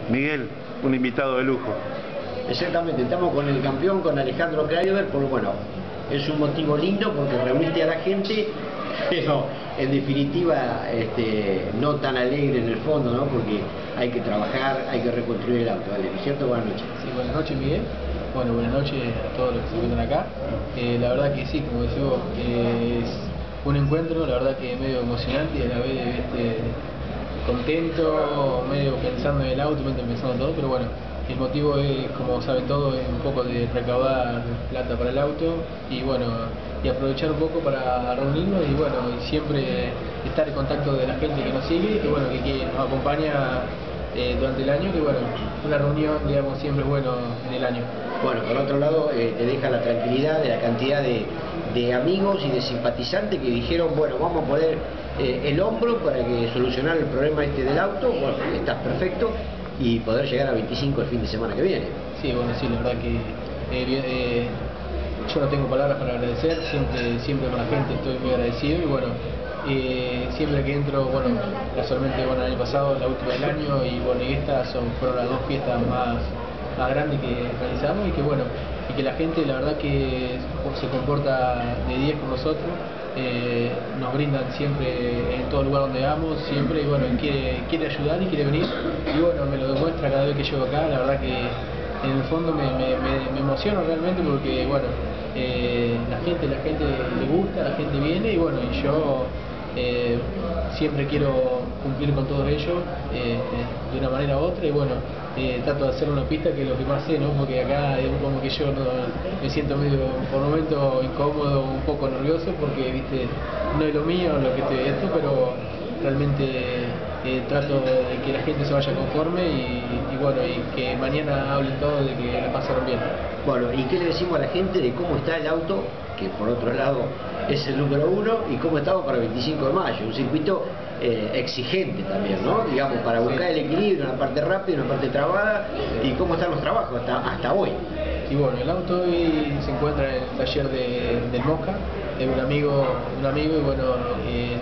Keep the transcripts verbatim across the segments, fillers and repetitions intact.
Miguel, un invitado de lujo. Exactamente, estamos con el campeón, con Alejandro Kleiber, por bueno, es un motivo lindo porque reuniste a la gente, pero en definitiva este, no tan alegre en el fondo, ¿no? Porque hay que trabajar, hay que reconstruir el auto, ¿vale? ¿No es cierto? Buenas noches. Sí, buenas noches, Miguel. Bueno, buenas noches a todos los que se encuentran acá. Eh, la verdad que sí, como decís vos, eh, es un encuentro, la verdad que medio emocionante y a la vez este, contento, medio pensando en el auto, medio pensando en todo, pero bueno, el motivo es, como saben todos, es un poco de recaudar plata para el auto y bueno, y aprovechar un poco para reunirnos y bueno, y siempre estar en contacto de la gente que nos sigue, que bueno, que, que nos acompaña eh, durante el año, que bueno, una reunión, digamos, siempre es bueno en el año. Bueno, por otro lado, eh, te deja la tranquilidad de la cantidad de, de amigos y de simpatizantes que dijeron, bueno, vamos a poner eh, el hombro para que solucionar el problema este del auto, bueno, estás perfecto, y poder llegar a veinticinco el fin de semana que viene. Sí, bueno, sí, la verdad que eh, eh, yo no tengo palabras para agradecer, siempre, siempre con la gente estoy muy agradecido y bueno, eh, siempre que entro, bueno, casualmente, bueno, el año pasado, la última del año y bueno, y estas son, fueron las dos fiestas más, más grandes que realizamos y que bueno, y que la gente la verdad que se comporta de diez con nosotros. Eh, nos brindan siempre en todo lugar donde vamos, siempre, y bueno, quiere, quiere ayudar y quiere venir, y bueno, me lo demuestra cada vez que llego acá, la verdad que en el fondo me, me, me, me emociono realmente porque, bueno, eh, la gente, la gente le gusta, la gente viene, y bueno, y yo eh, siempre quiero cumplir con todo ello eh, de una manera u otra, y bueno, eh, trato de hacer una pista que es lo que más sé, ¿no? Porque acá es como que yo no, me siento medio por momentos incómodo, un poco nervioso, porque viste, no es lo mío lo que estoy esto, pero realmente eh, trato de que la gente se vaya conforme y, y bueno, y que mañana hablen todos de que la pasaron bien. Bueno, ¿y qué le decimos a la gente de cómo está el auto, que por otro lado es el número uno, y cómo estamos para el veinticinco de mayo? Un circuito eh, exigente también, ¿no? Digamos, para buscar el equilibrio, una parte rápida, una parte trabada, y cómo están los trabajos hasta, hasta hoy. Y bueno, el auto hoy se encuentra en el taller de, del Mosca, es un amigo, un amigo y bueno, eh,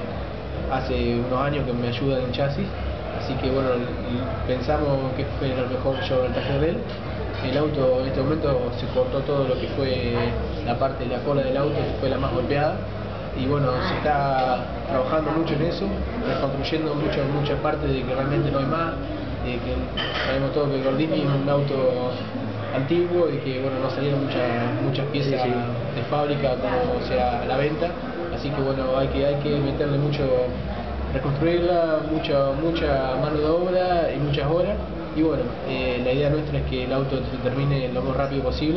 hace unos años que me ayuda en chasis, así que bueno, pensamos que fue lo mejor yo el taller de él. El auto en este momento se cortó todo lo que fue la parte de la cola del auto, que fue la más golpeada, y bueno, se está trabajando mucho en eso, reconstruyendo muchas muchas partes de que realmente no hay más, de que sabemos todo que Gordini es un auto antiguo y que bueno, no salieron muchas muchas piezas sí, sí. de fábrica como sea a la venta, así que bueno, hay que hay que meterle mucho, reconstruirla, mucha mucha mano de obra y muchas horas, y bueno, eh, la idea nuestra es que el auto se termine lo más rápido posible.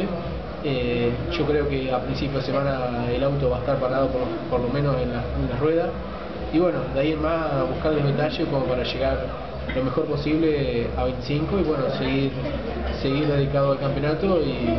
Eh, yo creo que a principio de semana el auto va a estar parado por, por lo menos en las la ruedas, y bueno, de ahí en más a buscar los detalles como para llegar lo mejor posible a veinticinco y bueno, seguir seguir dedicado al campeonato y,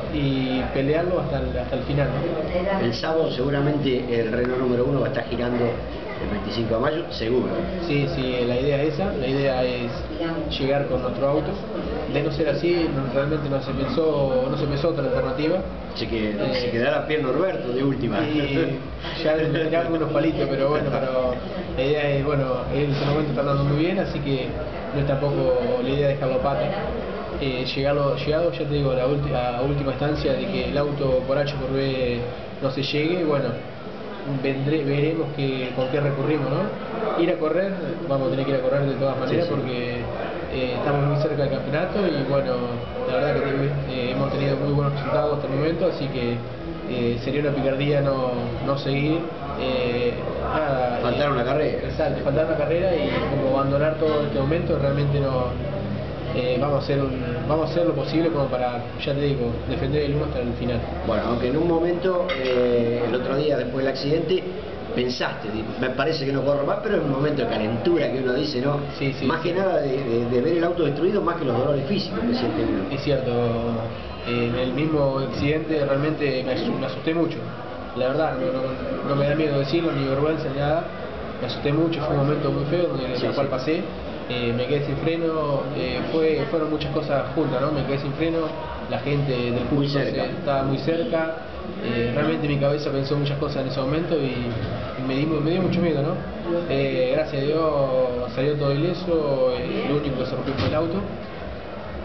y pelearlo hasta el, hasta el final, ¿no? El sábado seguramente el Renault número uno va a estar girando el veinticinco de mayo, seguro. Sí, sí, la idea es esa, la idea es llegar con nuestro auto. De no ser así, no, realmente no se pensó, no se pensó otra alternativa. Así que eh, se quedará pie Norberto de última. Y ya le tiramos unos palitos, pero bueno, pero la idea es, bueno, en ese momento está andando muy bien, así que no es tampoco la idea de dejarlo pata. Eh, llegarlo, llegado, ya te digo, a la última, a última instancia de que el auto por H por B no se llegue, bueno, vendré, veremos que, con qué recurrimos, ¿no? Ir a correr, vamos a tener que ir a correr de todas maneras, sí, sí. porque eh, estamos muy cerca del campeonato y bueno, la verdad que eh, hemos tenido muy buenos resultados hasta el momento, así que eh, sería una picardía no, no seguir. Eh, nada, faltar eh, una carrera. Exacto, faltar una carrera y como abandonar todo en este momento, realmente no. Eh, vamos a hacer un, vamos a hacer lo posible como para, ya te digo, defender el uno hasta el final. Bueno, aunque en un momento, eh, el otro día después del accidente, pensaste, me parece que no corro más, pero en un momento de calentura que uno dice, ¿no? Sí, sí, más sí. que nada de, de, de ver el auto destruido, más que los dolores físicos que siente uno. Es cierto, en el mismo accidente realmente me asusté, me asusté mucho, la verdad, no, no, no me da miedo decirlo, ni vergüenza, ni nada, me asusté mucho, fue un momento muy feo en el sí, cual sí. pasé. Eh, me quedé sin freno, eh, fue, fueron muchas cosas juntas, ¿no? Me quedé sin freno, la gente del curso estaba muy cerca, eh, realmente mi cabeza pensó muchas cosas en ese momento y, y me, di, me dio mucho miedo, ¿no? Eh, gracias a Dios salió todo ileso, eh, lo único que se rompió fue el auto,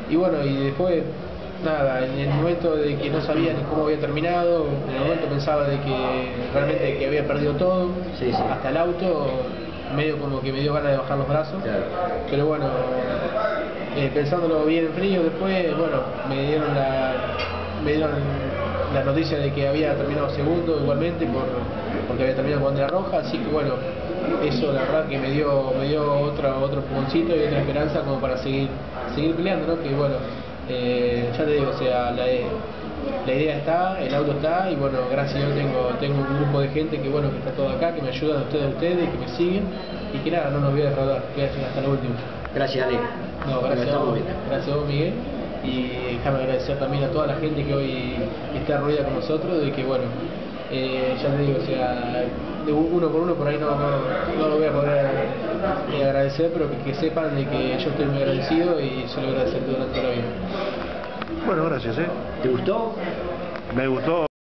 y bueno, y después, nada, en el momento de que no sabía ni cómo había terminado, en el momento pensaba de que realmente que había perdido todo, Sí, sí. hasta el auto, medio como que me dio ganas de bajar los brazos, Claro. pero bueno, eh, pensándolo bien en frío después, bueno, me dieron la, me dieron la noticia de que había terminado segundo igualmente por, porque había terminado con bandera roja, así que bueno, eso la verdad que me dio, me dio otra, otro pujoncito y otra esperanza como para seguir, seguir peleando, ¿no? Que bueno, eh, ya te digo, o sea, la, la idea está, el auto está y bueno, gracias a Dios tengo, tengo un grupo de gente que bueno, que está todo acá, que me ayudan a ustedes, a ustedes, que me siguen y que nada, no nos voy a defraudar, voy a llegar hasta lo último. Gracias, Ale. No, Nos gracias a estamos vos, viendo. gracias a vos, Miguel, y déjame agradecer también a toda la gente que hoy está reunida con nosotros, de que bueno, eh, ya te digo, o sea, de uno por uno por ahí no, no, no lo voy a poder eh, agradecer, pero que, que sepan de que yo estoy muy agradecido y suelo agradecer durante toda la vida. Bueno, gracias, ¿eh? ¿Te gustó? Me gustó.